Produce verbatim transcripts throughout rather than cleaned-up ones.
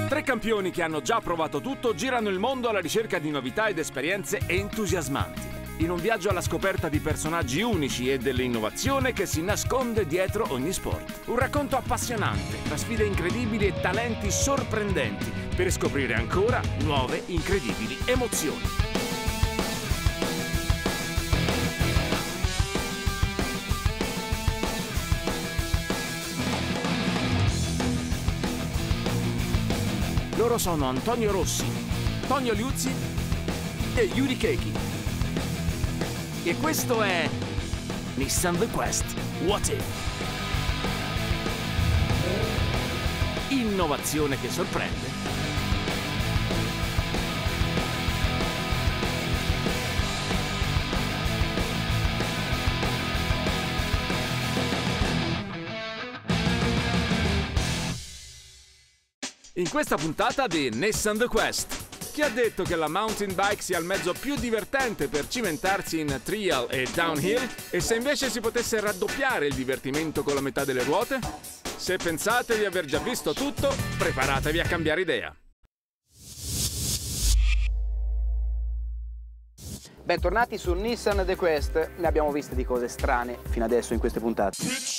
Tre campioni che hanno già provato tutto girano il mondo alla ricerca di novità ed esperienze entusiasmanti, in un viaggio alla scoperta di personaggi unici e dell'innovazione che si nasconde dietro ogni sport. Un racconto appassionante, tra sfide incredibili e talenti sorprendenti, per scoprire ancora nuove incredibili emozioni. Loro sono Antonio Rossi, Tonio Liuzzi e Yuri Keiki. E questo è Nissan The Quest What If? Innovazione che sorprende. In questa puntata di Nissan The Quest, chi ha detto che la mountain bike sia il mezzo più divertente per cimentarsi in trial e downhill, e se invece si potesse raddoppiare il divertimento con la metà delle ruote? Se pensate di aver già visto tutto, preparatevi a cambiare idea. Bentornati su Nissan The Quest. Ne abbiamo viste di cose strane fino adesso in queste puntate.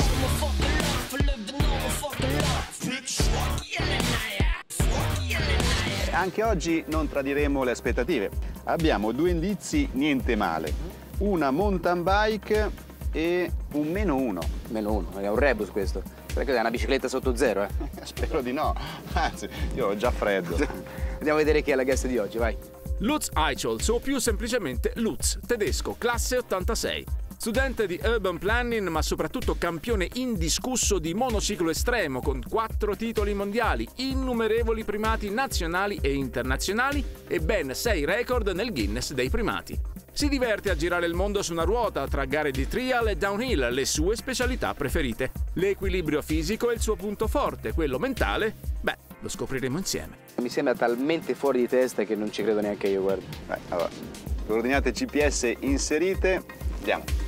Anche oggi non tradiremo le aspettative. Abbiamo due indizi niente male. Una mountain bike e un meno uno. Meno uno, è un rebus questo. Perché è una bicicletta sotto zero, eh? Spero di no. Anzi, io ho già freddo. Andiamo a vedere chi è la guest di oggi, vai. Lutz Eichholz, o più semplicemente Lutz, tedesco, classe ottantasei. Studente di urban planning, ma soprattutto campione indiscusso di monociclo estremo, con quattro titoli mondiali, innumerevoli primati nazionali e internazionali e ben sei record nel Guinness dei primati. Si diverte a girare il mondo su una ruota tra gare di trial e downhill, le sue specialità preferite. L'equilibrio fisico è il suo punto forte, quello mentale, beh, lo scopriremo insieme. Mi sembra talmente fuori di testa che non ci credo neanche io, guarda. Beh, allora, coordinate G P S inserite, andiamo.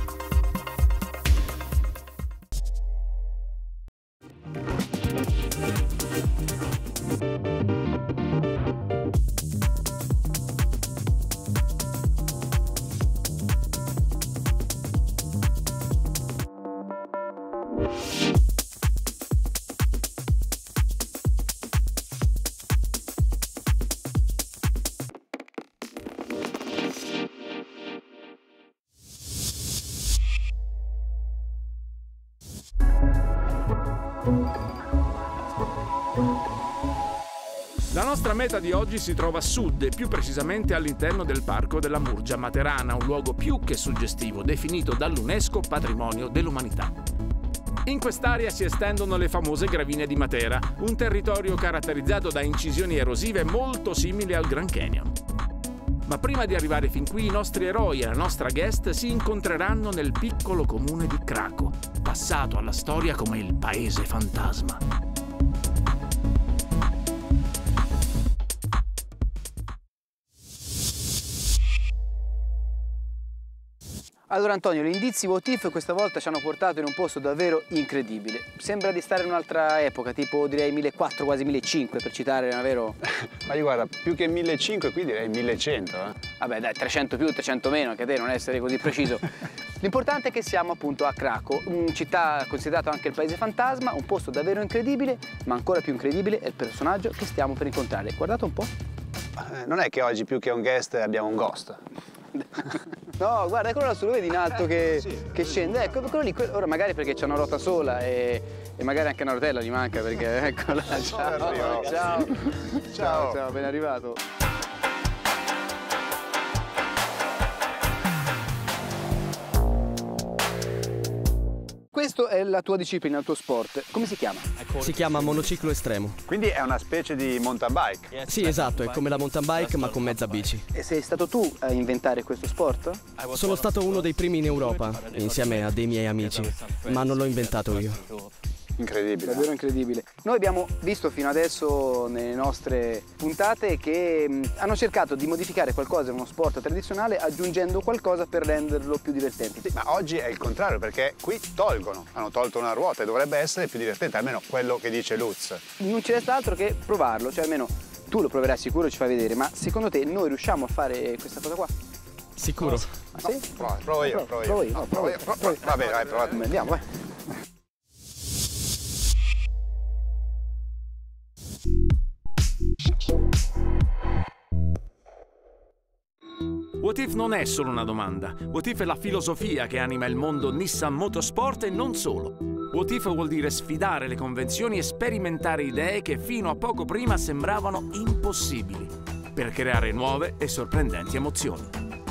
La nostra meta di oggi si trova a sud e più precisamente all'interno del Parco della Murgia Materana, un luogo più che suggestivo, definito dall'UNESCO Patrimonio dell'Umanità. In quest'area si estendono le famose gravine di Matera, un territorio caratterizzato da incisioni erosive molto simili al Grand Canyon. Ma prima di arrivare fin qui, i nostri eroi e la nostra guest si incontreranno nel piccolo comune di Kraków, passato alla storia come il paese fantasma. Allora Antonio, gli indizi What If questa volta ci hanno portato in un posto davvero incredibile. Sembra di stare in un'altra epoca, tipo direi millequattrocento, quasi millecinquecento, per citare davvero... Ma io guarda, più che millecinquecento qui direi millecento, eh. Vabbè dai, trecento più, trecento meno, anche te non essere così preciso. L'importante è che siamo appunto a Kraków, una città considerata anche il paese fantasma, un posto davvero incredibile, ma ancora più incredibile è il personaggio che stiamo per incontrare. Guardate un po'. Eh, non è che oggi più che un guest abbiamo un ghost. No, guarda, quello lassù, lo vedi in alto che, eh, sì, che scende, ecco, quello lì, ora magari perché c'è una ruota sola e, e magari anche una rotella gli manca perché, eccola, ciao, ciao, ciao, ciao, ciao, ben arrivato. Questo è la tua disciplina, il tuo sport. Come si chiama? Si chiama monociclo estremo. Quindi è una specie di mountain bike? Sì, esatto, è come la mountain bike ma con mezza bici. E sei stato tu a inventare questo sport? Sono stato uno dei primi in Europa, insieme a dei miei amici, ma non l'ho inventato io. Incredibile. Davvero incredibile. Noi abbiamo visto fino adesso nelle nostre puntate che mh, hanno cercato di modificare qualcosa in uno sport tradizionale aggiungendo qualcosa per renderlo più divertente. Sì, ma oggi è il contrario, perché qui tolgono, hanno tolto una ruota e dovrebbe essere più divertente, almeno quello che dice Lutz. Non ci resta altro che provarlo, cioè almeno tu lo proverai sicuro e ci fai vedere, ma secondo te noi riusciamo a fare questa cosa qua? Sicuro. Ah, sì? No, prova, provo io, provo io. Provo io, No, no, provo io. provo io. Provo io. Va bene, vai, provate. Andiamo, vai. What If non è solo una domanda. What If è la filosofia che anima il mondo Nissan Motorsport e non solo. What If vuol dire sfidare le convenzioni e sperimentare idee che fino a poco prima sembravano impossibili, per creare nuove e sorprendenti emozioni.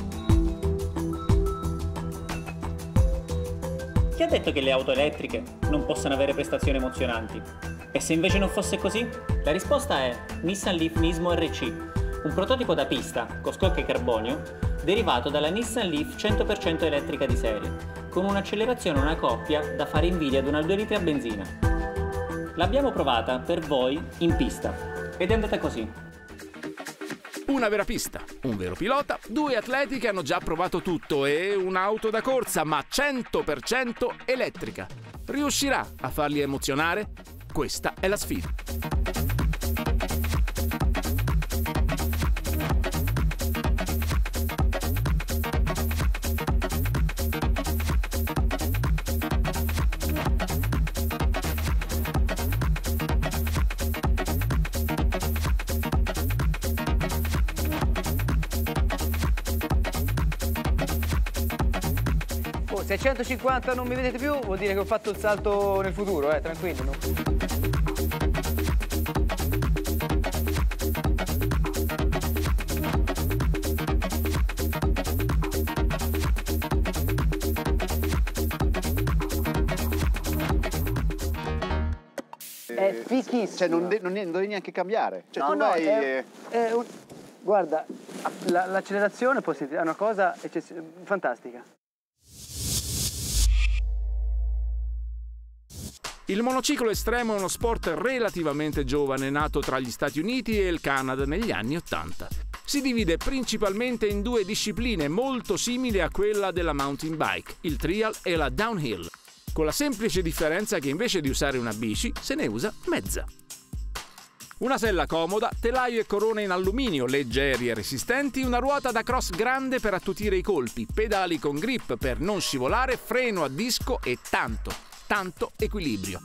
Chi ha detto che le auto elettriche non possano avere prestazioni emozionanti? E se invece non fosse così? La risposta è Nissan Leaf Nismo R C, un prototipo da pista con scocche carbonio derivato dalla Nissan Leaf cento per cento elettrica di serie, con un'accelerazione una coppia da fare invidia ad una due litri a benzina. L'abbiamo provata per voi in pista ed è andata così. Una vera pista, un vero pilota, due atleti che hanno già provato tutto e un'auto da corsa, ma cento per cento elettrica. Riuscirà a farli emozionare? Questa è la sfida. Se a centocinquanta non mi vedete più, vuol dire che ho fatto il salto nel futuro, eh, tranquillo. No? È fichissimo. Cioè non, de non, non devi neanche cambiare. Cioè, no, tu no, vai è, e... è un... Guarda, l'accelerazione è una cosa fantastica. Il monociclo estremo è uno sport relativamente giovane, nato tra gli Stati Uniti e il Canada negli anni Ottanta. Si divide principalmente in due discipline molto simili a quella della mountain bike, il trial e la downhill, con la semplice differenza che invece di usare una bici se ne usa mezza. Una sella comoda, telaio e corone in alluminio, leggeri e resistenti, una ruota da cross grande per attutire i colpi, pedali con grip per non scivolare, freno a disco e tanto, tanto equilibrio.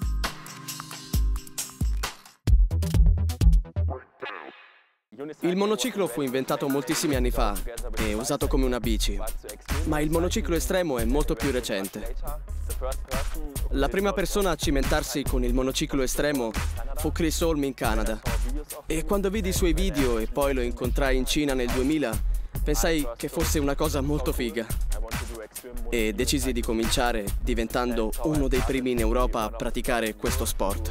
Il monociclo fu inventato moltissimi anni fa e usato come una bici, ma il monociclo estremo è molto più recente. La prima persona a cimentarsi con il monociclo estremo fu Chris Holm in Canada, e quando vidi i suoi video e poi lo incontrai in Cina nel duemila, pensai che fosse una cosa molto figa e decisi di cominciare diventando uno dei primi in Europa a praticare questo sport.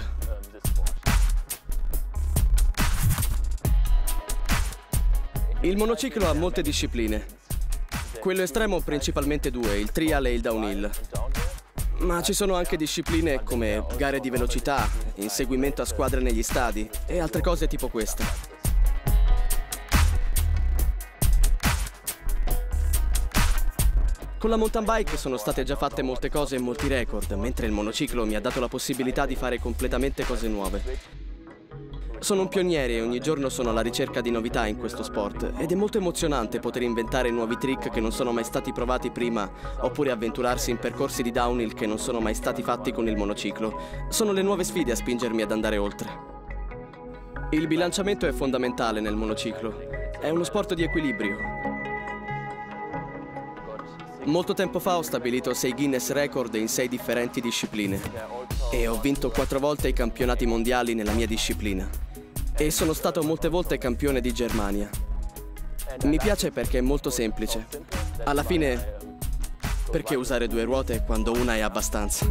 Il monociclo ha molte discipline. Quello estremo principalmente due, il trial e il downhill. Ma ci sono anche discipline come gare di velocità, inseguimento a squadre negli stadi e altre cose tipo questa. Con la mountain bike sono state già fatte molte cose e molti record, mentre il monociclo mi ha dato la possibilità di fare completamente cose nuove. Sono un pioniere e ogni giorno sono alla ricerca di novità in questo sport ed è molto emozionante poter inventare nuovi trick che non sono mai stati provati prima oppure avventurarsi in percorsi di downhill che non sono mai stati fatti con il monociclo. Sono le nuove sfide a spingermi ad andare oltre. Il bilanciamento è fondamentale nel monociclo. È uno sport di equilibrio. Molto tempo fa ho stabilito sei Guinness record in sei differenti discipline e ho vinto quattro volte i campionati mondiali nella mia disciplina. E sono stato molte volte campione di Germania. Mi piace perché è molto semplice. Alla fine, perché usare due ruote quando una è abbastanza?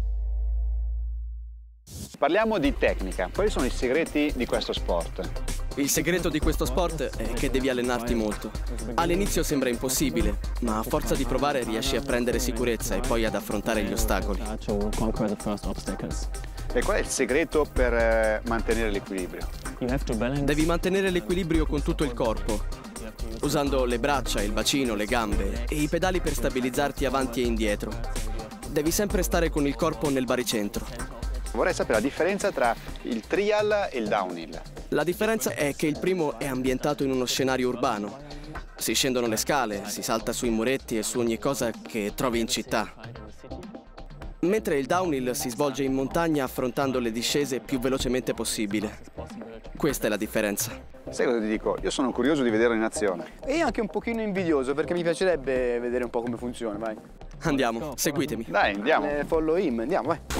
Parliamo di tecnica. Quali sono i segreti di questo sport? Il segreto di questo sport è che devi allenarti molto. All'inizio sembra impossibile, ma a forza di provare riesci a prendere sicurezza e poi ad affrontare gli ostacoli. E qual è il segreto per eh, mantenere l'equilibrio? Devi mantenere l'equilibrio con tutto il corpo, usando le braccia, il bacino, le gambe e i pedali per stabilizzarti avanti e indietro. Devi sempre stare con il corpo nel baricentro. Vorrei sapere la differenza tra il trial e il downhill. La differenza è che il primo è ambientato in uno scenario urbano. Si scendono le scale, si salta sui muretti e su ogni cosa che trovi in città. Mentre il downhill si svolge in montagna affrontando le discese più velocemente possibile. Questa è la differenza. Sai cosa ti dico? Io sono curioso di vederlo in azione. E anche un pochino invidioso perché mi piacerebbe vedere un po' come funziona, vai. Andiamo, seguitemi. Dai, andiamo. Eh, follow him, andiamo, vai.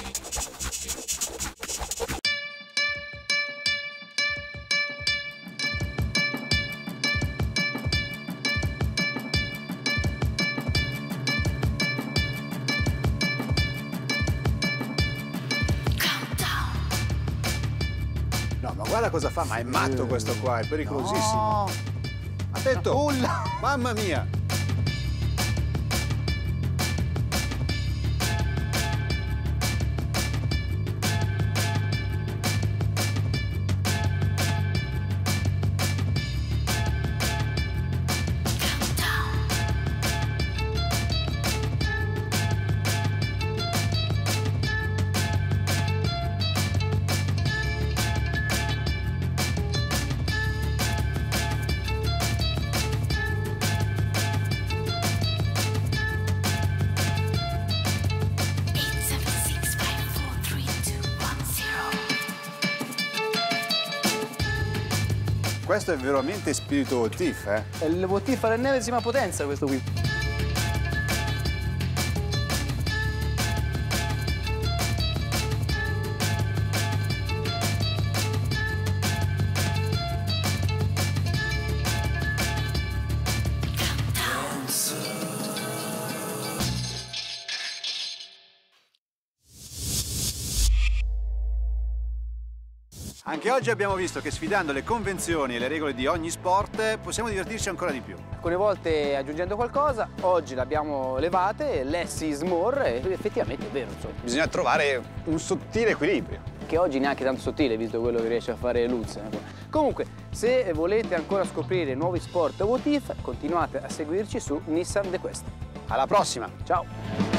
No, ma guarda cosa fa, ma è matto questo qua, è pericolosissimo. No. Attento! Ulla. Mamma mia! Questo è veramente spirito What If, eh? È il What If all'ennesima potenza questo qui. Anche oggi abbiamo visto che sfidando le convenzioni e le regole di ogni sport possiamo divertirci ancora di più. Alcune volte aggiungendo qualcosa, oggi l'abbiamo levate, less is more, e effettivamente è vero, insomma. Bisogna trovare un sottile equilibrio. Che oggi neanche tanto sottile, visto quello che riesce a fare Lutz. Comunque, se volete ancora scoprire nuovi sport What If, continuate a seguirci su Nissan The Quest. Alla prossima! Ciao!